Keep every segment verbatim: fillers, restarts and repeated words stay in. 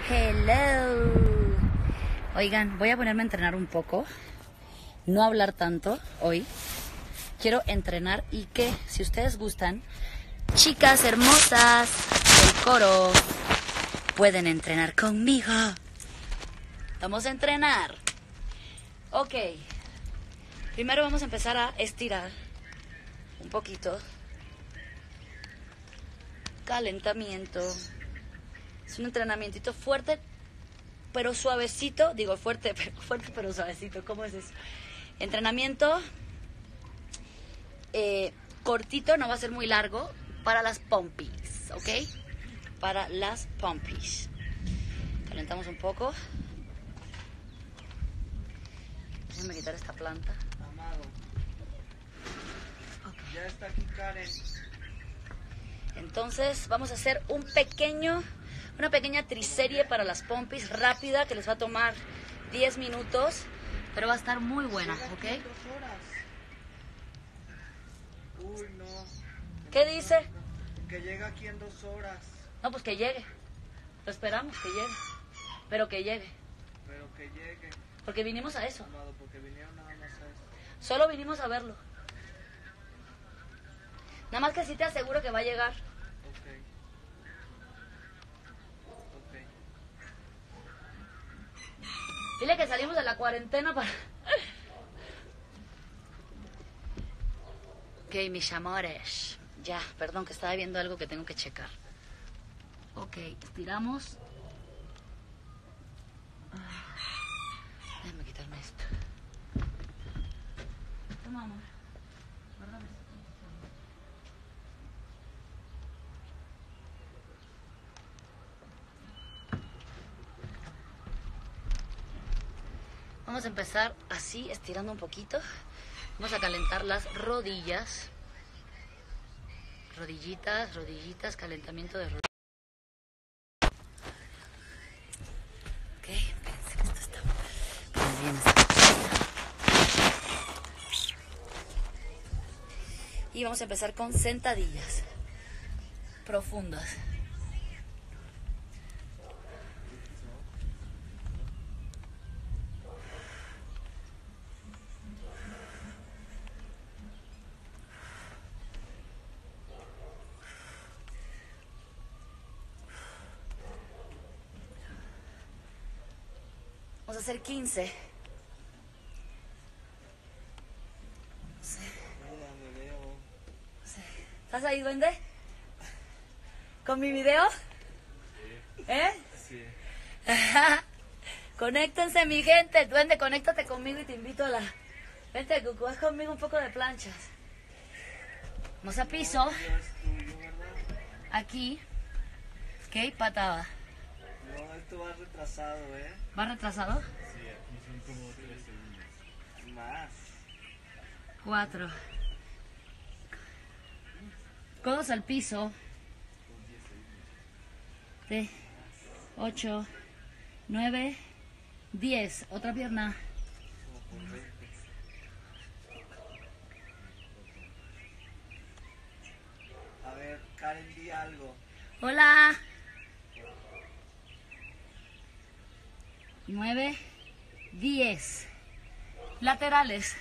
Hello. Oigan, voy a ponerme a entrenar un poco. No hablar tanto hoy. Quiero entrenar y que, si ustedes gustan, chicas hermosas del coro, pueden entrenar conmigo. Vamos a entrenar. Ok. Primero vamos a empezar a estirar un poquito. Calentamiento. Es un entrenamiento fuerte, pero suavecito. Digo fuerte, pero, fuerte, pero suavecito. ¿Cómo es eso? Entrenamiento eh, cortito, no va a ser muy largo. Para las pompies, ¿ok? Para las pompies. Calentamos un poco. Déjenme quitar esta planta. Amado. Okay. Ya está aquí Karen. Entonces vamos a hacer un pequeño, una pequeña triserie para las pompis rápida que les va a tomar diez minutos, pero va a estar muy buena, ¿ok? Dos horas. Uy, no. ¿Qué dice? Que llega aquí en dos horas. No, pues que llegue. Lo esperamos, que llegue. Pero que llegue. Pero que llegue. Porque vinimos a eso. Amado, porque vinieron nada más a eso. Solo vinimos a verlo. Nada más que sí te aseguro que va a llegar. Ok. Ok. Dile que salimos de la cuarentena para... Ok, mis amores. Ya, perdón que estaba viendo algo que tengo que checar. Ok, estiramos. Déjame quitarme esto. Toma, amor. Guárdame esto. Vamos a empezar así, estirando un poquito. Vamos a calentar las rodillas. Rodillitas, rodillitas, calentamiento de rodillas. Ok, pensé que esto está muy bien. Y vamos a empezar con sentadillas profundas. Vamos a hacer quince. Sí. Mira, me veo. Sí. ¿Estás ahí, duende? ¿Con mi video? Sí. ¿Eh? Sí. Conéctense, mi gente. Duende, conéctate conmigo y te invito a la... Vente, Cucu, haz conmigo un poco de planchas. Vamos a piso. No, ya es tuyo, ¿verdad? Aquí. Ok, patada. No, esto va retrasado, ¿eh? ¿Va retrasado? Sí, aquí son como tres segundos. Más. Cuatro. Codos al piso. De ocho, nueve, diez. Otra pierna. A ver, Karen, di algo. Hola. Nueve, diez. Laterales.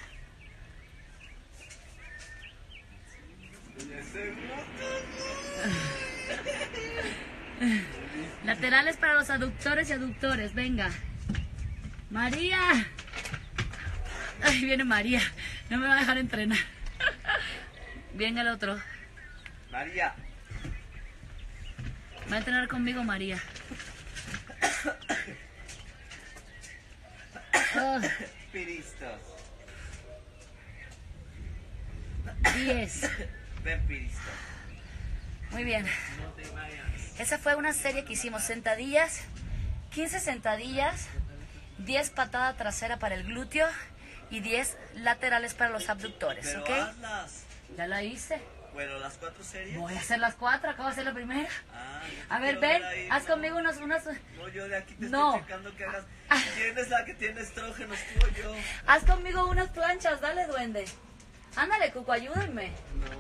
Laterales para los aductores y aductores. Venga. María. Ay, viene María. No me va a dejar entrenar. Venga el otro. María. Va a entrenar conmigo María. Oh, Piristos. diez. Ven, Piristos. Muy bien. No te vayas. Esa fue una serie que hicimos. Sentadillas. quince sentadillas. diez patada trasera para el glúteo. Y diez laterales para los abductores. Pero ¿Ok? hazlas. Ya la hice. Bueno, las cuatro series. Voy a hacer las cuatro. Acabo de hacer la primera. Ah, yo A ver, quiero ven. ver ahí, Haz ¿no? conmigo unos... unos No, yo de aquí te No. estoy checando que hagas. ¿Quién es la que tiene estrógenos, tú o yo? haz conmigo unas planchas. Dale, duende. Ándale, Cuco, ayúdenme.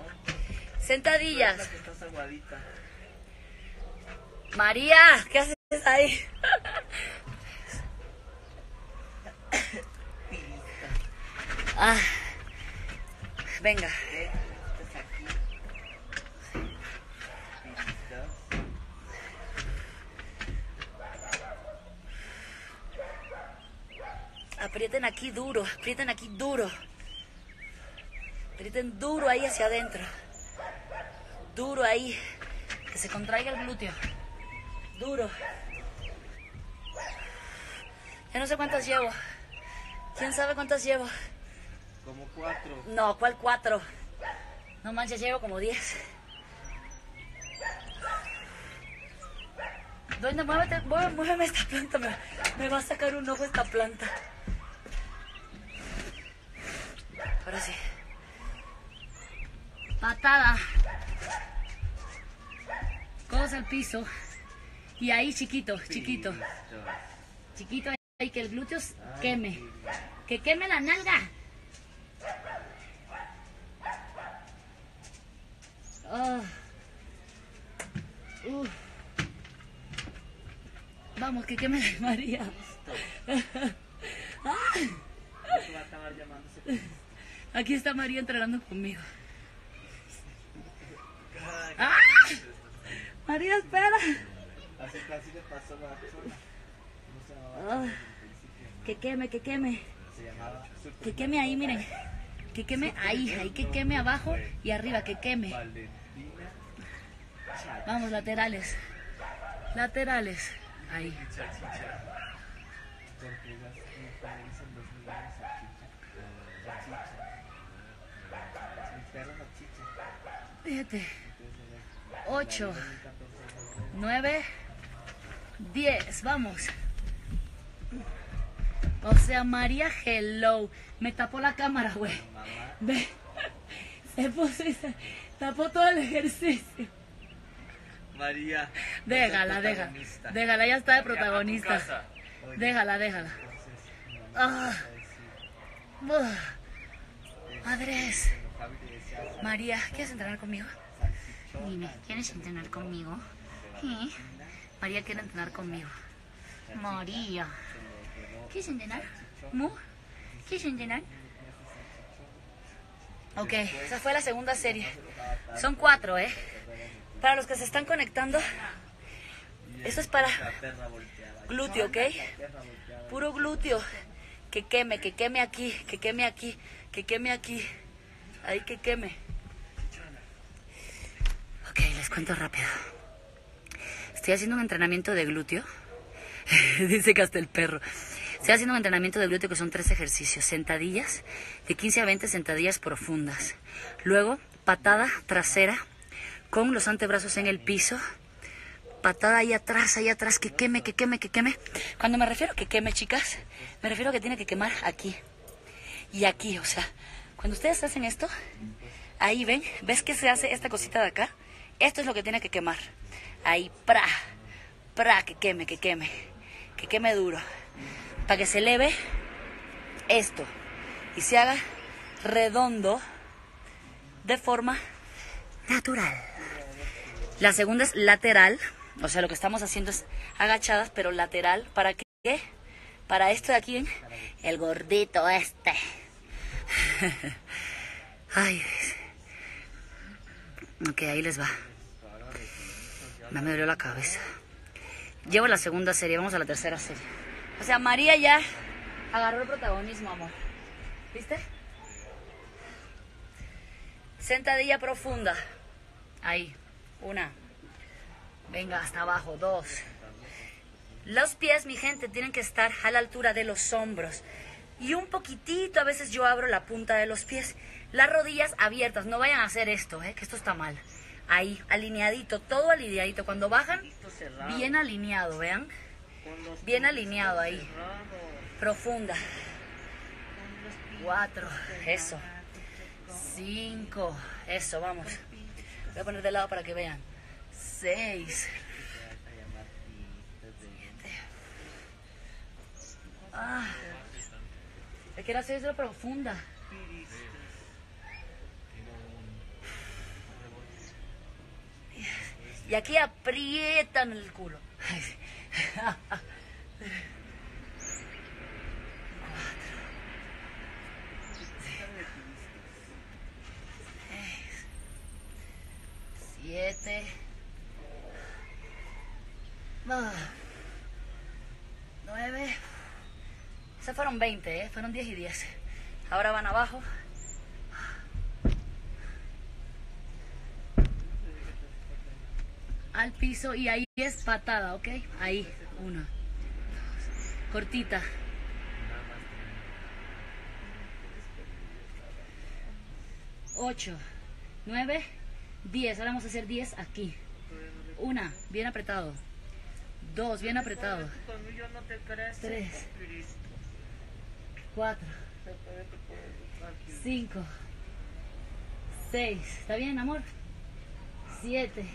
No. Sentadillas. Tú eres la que estás aguadita. María, ¿qué haces? ahí. Ah, venga. Aprieten aquí duro, aprieten aquí duro. Aprieten duro ahí hacia adentro. Duro ahí. Que se contraiga el glúteo. Duro. Ya no sé cuántas llevo. ¿Quién sabe cuántas llevo? Como cuatro. No, ¿cuál cuatro? No manches, llevo como diez. ¿Dónde? Muévete, muéveme, muéveme esta planta. Me, me va a sacar un ojo esta planta. Ahora sí. Patada. Codos al piso. Y ahí chiquito, chiquito. Chiquito ahí, que el glúteo queme. Que queme la nalga. Oh. Uh. Vamos, que queme la María. Ah. Aquí está María entrenando conmigo. ¡Ah! María, espera. Así casi le pasó a Oh. Que queme, que queme. Que queme ahí, miren. Que queme ahí, ahí que queme abajo y arriba, que queme. Vamos, laterales. Laterales. Ahí. Fíjate. Ocho. Nueve. Diez. Vamos. O sea, María, hello. Me tapó la cámara, güey. Ve. Se puso y se tapó todo el ejercicio. María. Déjala, déjala. Déjala, ya está de protagonista. Déjala, déjala. Ah. Uh. Madres. María, ¿quieres entrenar conmigo? Dime, ¿quieres entrenar conmigo? ¿Sí? María quiere entrenar conmigo. María. ¿Quieres entrenar? ¿Mu? ¿Quieres entrenar? Ok, esa fue la segunda serie. Son cuatro, ¿eh? Para los que se están conectando, esto es para glúteo, ¿ok? Puro glúteo. Que queme, que queme aquí, que queme aquí, que queme aquí. Ahí que queme. Ok, les cuento rápido. Estoy haciendo un entrenamiento de glúteo. Dice que hasta el perro. Estoy haciendo un entrenamiento de glúteo que son tres ejercicios. Sentadillas, de quince a veinte sentadillas profundas. Luego, patada trasera con los antebrazos en el piso. Patada ahí atrás, ahí atrás, que queme, que queme, que queme. Cuando me refiero a que queme, chicas, me refiero a que tiene que quemar aquí. Y aquí, o sea, cuando ustedes hacen esto, ahí ven, ¿ves que se hace esta cosita de acá? Esto es lo que tiene que quemar. Ahí, pra, pra, que queme, que queme, que queme duro. Para que se eleve esto y se haga redondo de forma natural. La segunda es lateral, o sea, lo que estamos haciendo es agachadas, pero lateral. ¿Para qué? Para esto de aquí, ¿eh? El gordito este. Ay, ok, ahí les va. Me dolió la cabeza. Llevo la segunda serie, vamos a la tercera serie. O sea, María ya agarró el protagonismo, amor. ¿Viste? Sentadilla profunda. Ahí, una. Venga, hasta abajo, dos. Los pies, mi gente, tienen que estar a la altura de los hombros. Y un poquitito, a veces yo abro la punta de los pies. Las rodillas abiertas, no vayan a hacer esto, ¿eh? Que esto está mal. Ahí, alineadito, todo alineadito. Cuando bajan, bien alineado, vean. Bien alineado ahí. Profunda. Cuatro, eso. Cinco, eso, vamos. Voy a poner de lado para que vean. Seis. Siete. Ah. Hay que hacer eso profunda. Y aquí aprietan el culo. Siete. Ah, nueve. Se fueron veinte, ¿eh? Fueron diez y diez. Ahora van abajo. Al piso y ahí es patada, ¿ok? Ahí, una, dos, cortita. Ocho, nueve, diez. Ahora vamos a hacer diez aquí. Una, bien apretado. Dos, bien apretado. Tres, cuatro, cinco, seis. ¿Está bien, amor? Siete.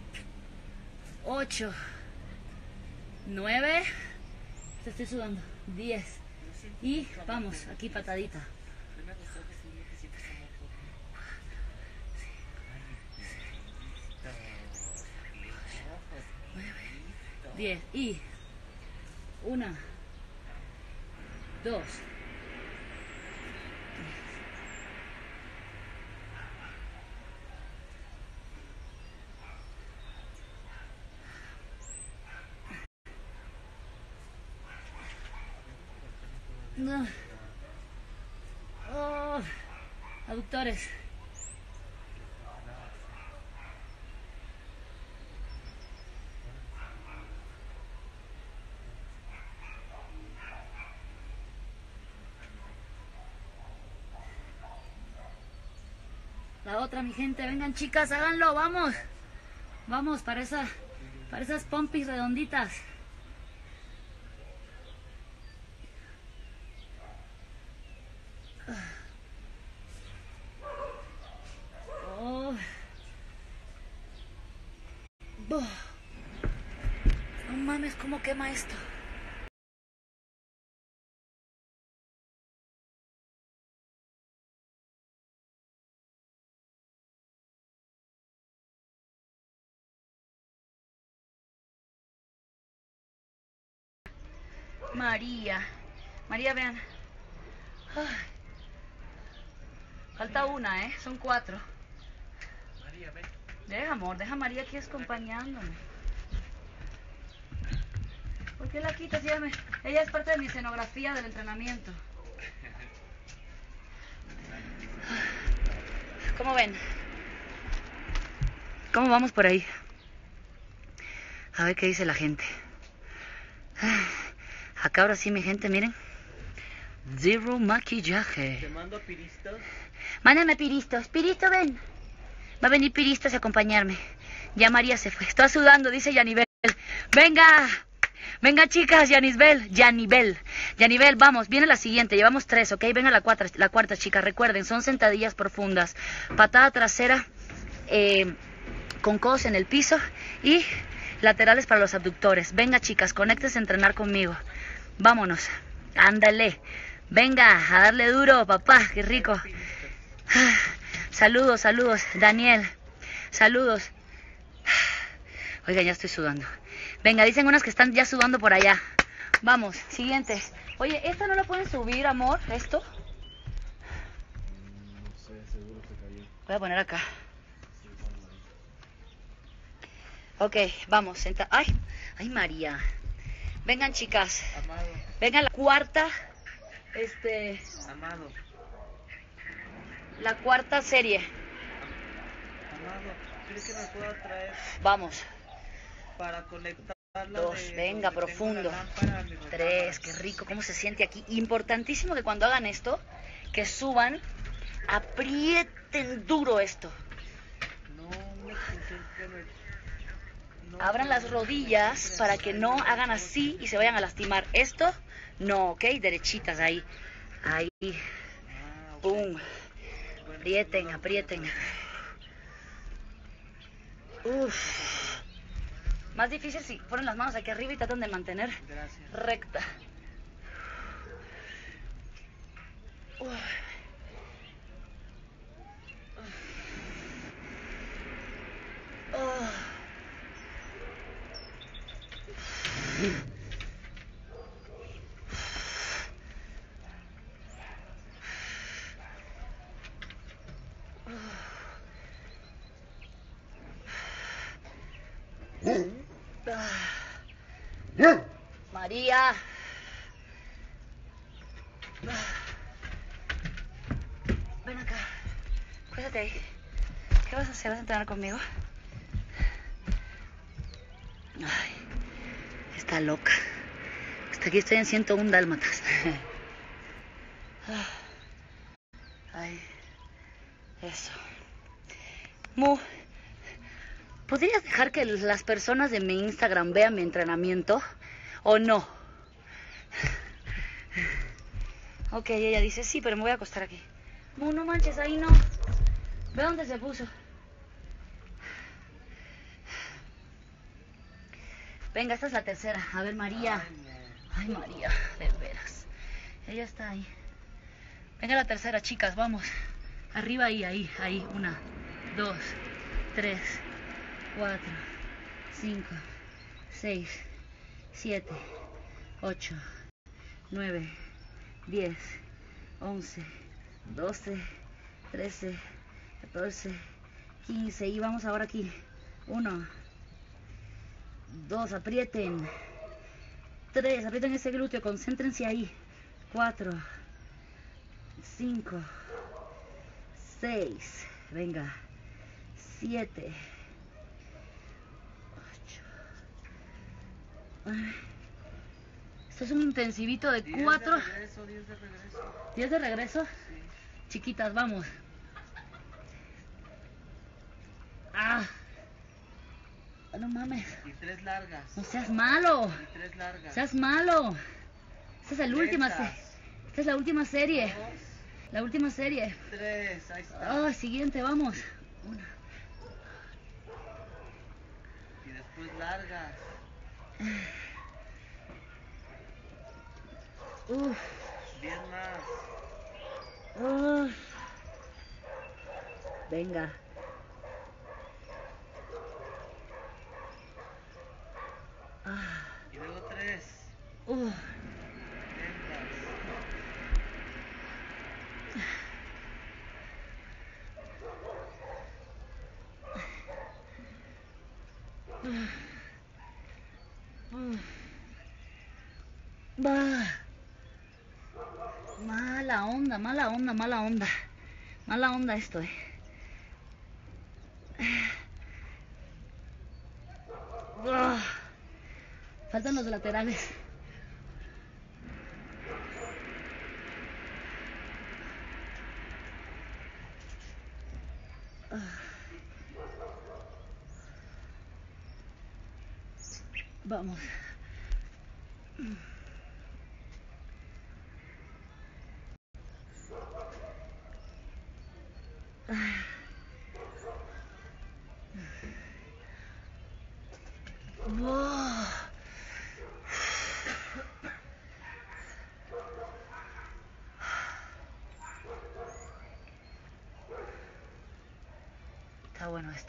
ocho, nueve, te estoy sudando, diez, y vamos, aquí patadita. diez, y una, dos, no. Oh, aductores. La otra, mi gente, vengan chicas, háganlo, vamos. Vamos, para esa, para esas pompis redonditas. Oh. Oh. No mames, cómo quema esto. María, María, vean. Ay. Falta una, ¿eh? Son cuatro. María, ven. Deja, amor, deja a María aquí acompañándome. ¿Por qué la quitas? Ella, me... Ella es parte de mi escenografía del entrenamiento. ¿Cómo ven? ¿Cómo vamos por ahí? A ver qué dice la gente. Acá ahora sí, mi gente, miren. Zero maquillaje. Te mando a Piristos. Mándame Piristos. Piristo, ven. Va a venir Piristos a acompañarme. Ya María se fue. Está sudando, dice Yanibel. ¡Venga! Venga, chicas, Yanisbel. Yanibel. Yanibel, vamos. Viene la siguiente. Llevamos tres, ¿ok? Venga la cuarta, la cuarta, chicas. Recuerden, son sentadillas profundas. Patada trasera eh, con codos en el piso y laterales para los abductores. Venga, chicas, conéctense a entrenar conmigo. Vámonos. Ándale. Venga, a darle duro, papá. Qué rico. Saludos, saludos. Daniel. Saludos. Oigan, ya estoy sudando. Venga, dicen unas que están ya sudando por allá. Vamos, siguiente. Oye, ¿esta no la pueden subir, amor? ¿Esto? No sé, seguro se cayó. Voy a poner acá. Ok, vamos, senta. Ay, ay, María. Vengan, chicas. Amado. Vengan la cuarta. Este. Amado. La cuarta serie. Amado. ¿Crees que me pueda traer Vamos. para conectarla? Dos, de venga, donde tengo la profundo. lámpara a mi Tres, recámara? qué rico, cómo se siente aquí. Importantísimo que cuando hagan esto, que suban, aprieten duro esto. No me concentro. No, Abran las rodillas para que no hagan así y se vayan a lastimar. Esto, no, ¿ok? Derechitas ahí. Ahí. Ah, ok. Pum. Bueno, Aprieten, no, aprieten. Uf. Más difícil si ponen las manos aquí arriba y tratan de mantener Gracias. recta. Uf. Oh. María. Ven acá. Cuídate ahí. ¿Qué vas a hacer? ¿Vas a entrenar conmigo? Ay, está loca. Hasta aquí estoy en ciento uno dálmatas. Ay, eso. Mu, ¿podrías dejar que las personas de mi Instagram vean mi entrenamiento o no? Ok, ella dice, sí, pero me voy a acostar aquí. Mu, no manches, ahí no. Ve dónde se puso. Venga, esta es la tercera. A ver, María. Ay, María, de veras. Ella está ahí. Venga, la tercera, chicas, vamos. Arriba, ahí, ahí, ahí. Una, dos, tres, cuatro, cinco, seis, siete, ocho, nueve, diez, once, doce, trece, catorce, quince. Y vamos ahora aquí. Uno, dos, aprieten. Tres, aprieten ese glúteo, concéntrense ahí. Cuatro, cinco, seis, venga, siete, ocho. Esto es un intensivito de cuatro. diez de regreso, diez de regreso. ¿diez de regreso? Sí. Chiquitas, vamos. Ah. No mames. Y tres largas. No seas malo. Y tres largas. Seas malo. Esta es la última Lentas. serie. Esta es la última serie. Dos, La última serie. tres, ahí está. Ah, siguiente, vamos. Una. Y después largas. Uf. diez más. Uf. Venga. Ah. Y luego tres. Uf. Lentas. Bah. Mala onda, mala onda, mala onda. Mala onda esto, eh. Ah. Faltan los laterales. Ah. Vamos. Wow. Está bueno esto.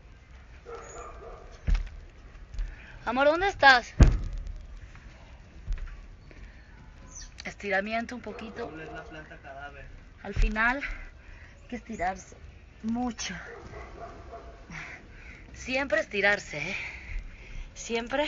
Amor, ¿dónde estás? Estiramiento un poquito. Doble la planta cadáver. Al final hay que estirarse mucho. Siempre estirarse, ¿eh? Siempre.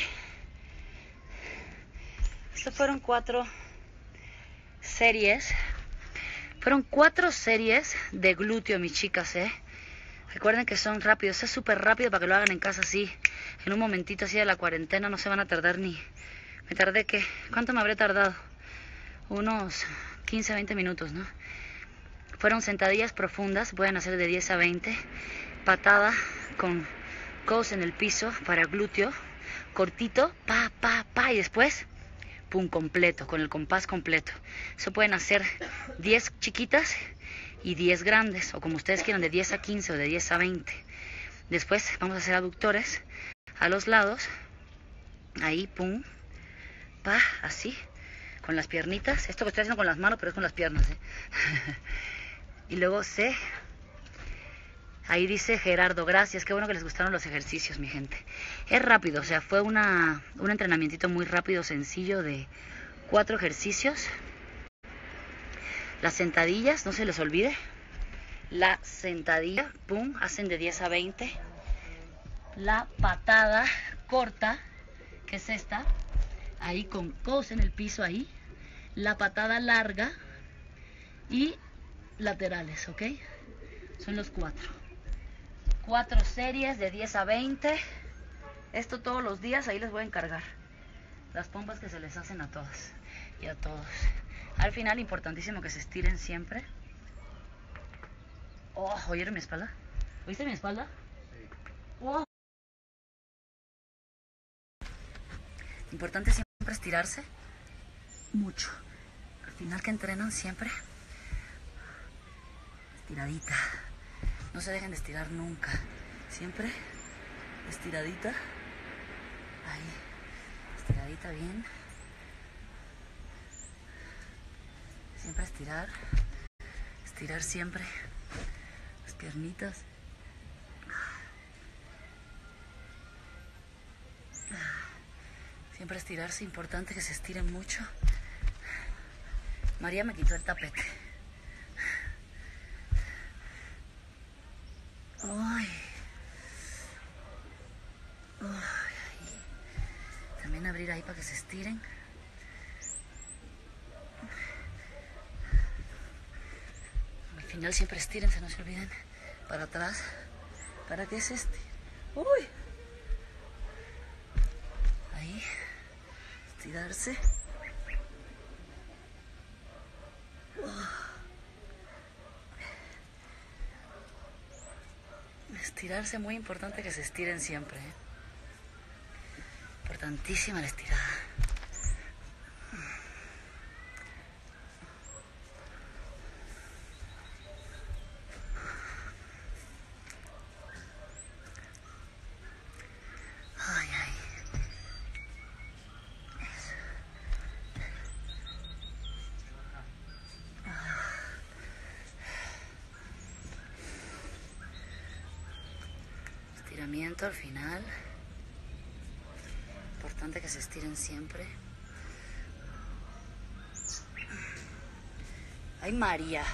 Estas fueron cuatro series. Fueron cuatro series de glúteo, mis chicas, ¿eh? Recuerden que son rápidos. Es súper rápido para que lo hagan en casa así. En un momentito así de la cuarentena. No se van a tardar ni... ¿Me tardé qué? ¿Cuánto me habré tardado? Unos quince, veinte minutos, ¿no? Fueron sentadillas profundas. Pueden hacer de diez a veinte. Patada con codos en el piso para glúteo. Cortito. Pa, pa, pa. Y después... pum, completo, con el compás completo. Eso pueden hacer diez chiquitas y diez grandes, o como ustedes quieran, de diez a quince o de diez a veinte. Después vamos a hacer aductores a los lados, ahí, pum, pa, así, con las piernitas. Esto que estoy haciendo con las manos, pero es con las piernas, ¿eh? Y luego se Ahí dice Gerardo, gracias, qué bueno que les gustaron los ejercicios, mi gente. Es rápido, o sea, fue una, un entrenamiento muy rápido, sencillo, de cuatro ejercicios. Las sentadillas, no se les olvide. La sentadilla, pum, hacen de diez a veinte. La patada corta, que es esta, ahí con codos en el piso, ahí. La patada larga y laterales, ¿ok? Son los cuatro. Cuatro series de diez a veinte. Esto todos los días, ahí les voy a encargar las pompas que se les hacen a todas y a todos. Al final, importantísimo que se estiren siempre. Oh, ¿oyeron mi espalda? ¿Oíste mi espalda? Sí. Oh. Importante siempre estirarse mucho. Al final que entrenan siempre estiradita. No se dejen de estirar nunca. Siempre estiradita. Ahí. Estiradita bien. Siempre estirar. Estirar siempre. Las piernitas. Siempre estirarse. Importante que se estiren mucho. María me quitó el tapete. Ay. Ay, ahí. También abrir ahí para que se estiren. Al final siempre estírense, no se olviden. Para atrás. ¿Para qué es este? Uy. Ahí. Estirarse. Estirarse, muy importante que se estiren siempre, ¿eh? Importantísima la estirada. Ay, ay. Eso. Estiramiento al final. Importante que se estiren siempre. Ay, María.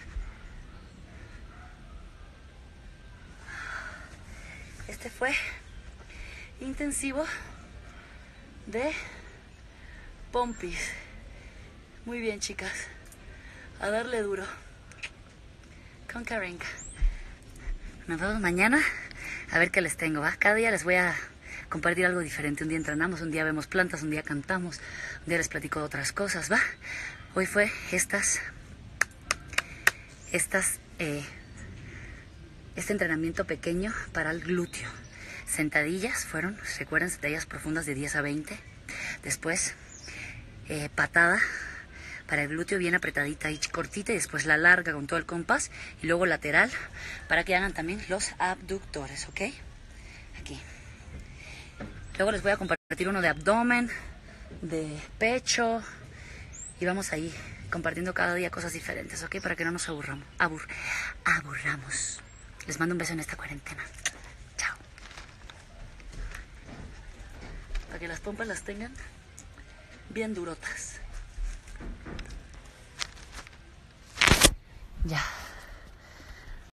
Este fue intensivo de pompis. Muy bien, chicas. A darle duro. Con Karenka. Nos vemos mañana. A ver qué les tengo, ¿va? Cada día les voy a compartir algo diferente. Un día entrenamos, un día vemos plantas, un día cantamos, un día les platico de otras cosas, ¿va? Hoy fue estas, estas, eh, este entrenamiento pequeño para el glúteo. Sentadillas fueron, recuerden, sentadillas profundas de diez a veinte. Después, eh, patada para el glúteo bien apretadita y cortita, y después la larga con todo el compás, y luego lateral para que hagan también los abductores, ¿ok? Aquí. Luego les voy a compartir uno de abdomen, de pecho, y vamos ahí compartiendo cada día cosas diferentes, ¿ok? Para que no nos aburramos. Abur, aburramos. Les mando un beso en esta cuarentena. Chao. Para que las pompas las tengan bien durotas. Ya.